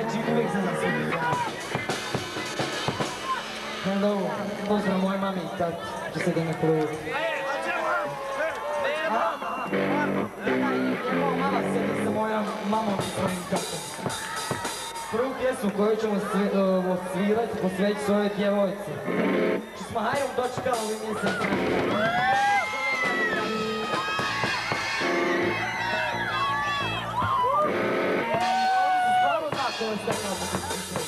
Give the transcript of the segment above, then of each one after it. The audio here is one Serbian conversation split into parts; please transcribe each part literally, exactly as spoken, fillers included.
Majči uvijek se zasudi. Onda ovo, pozdrav moj mami i tati, će se da me prvo. Mama sjedi sa mojom mamom i svojim tatom. Prvu pjesmu koju ćemo osvirati, posveći svojoj djevojci. Či smo hajom dočekali ovim mjesecima. Stvarno tako je stakao da ti sviđa.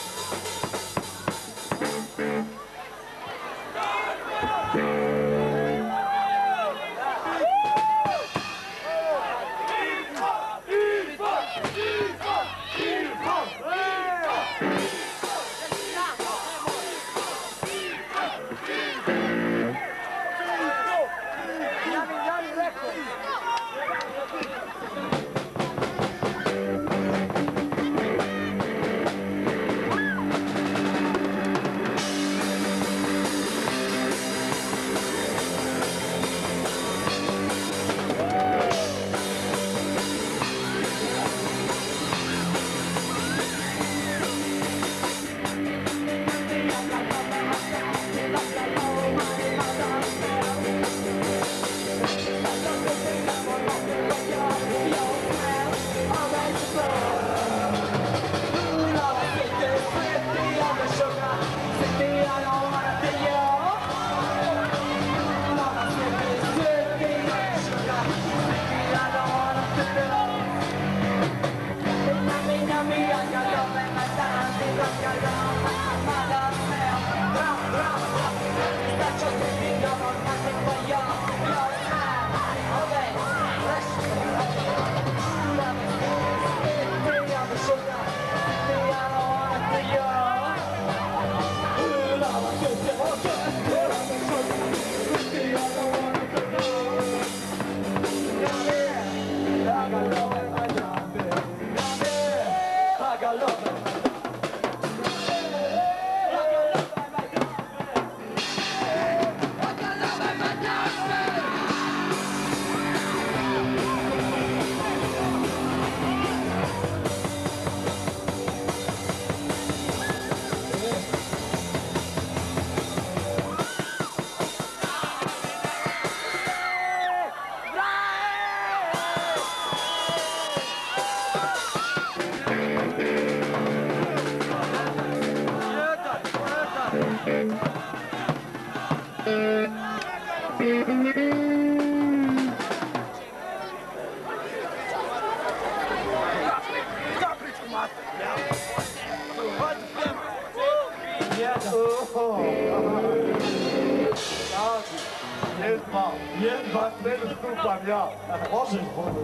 Jedva ne dostupam ja. Možeš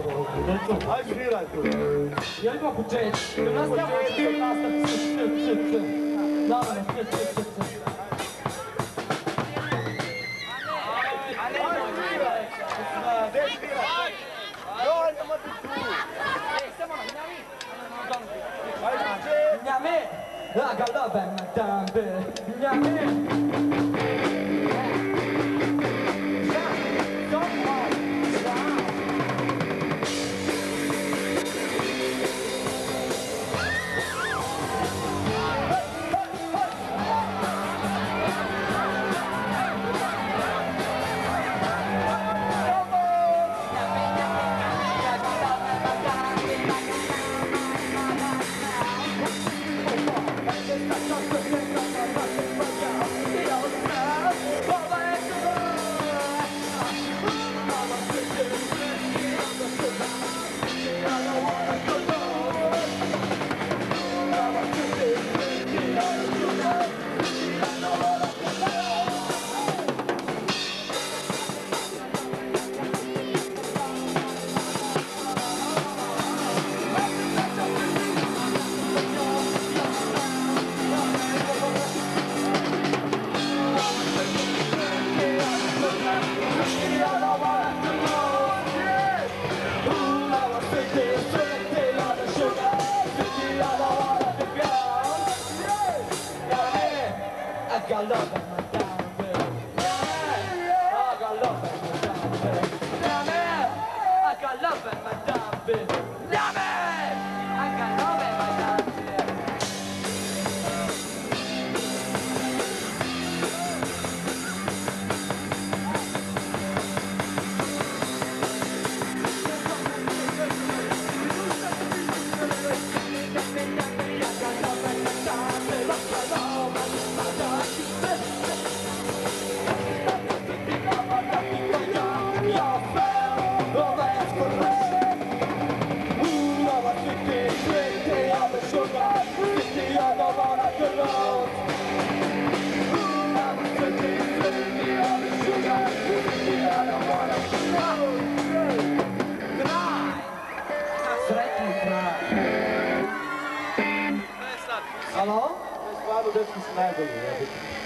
bolje. Ajde sviraj tu. Jel ima počet? Jel nastavimo što se nastaviti? C, c, c. Davane, c, c, c, c. Ajde sviraj. Gdje sviraj? Joj, nema ti tu. Ajde. Njame, laga love madame. Njame. Kraj! Sretni kraj. Halo? Stvarno, dečki su najbolji.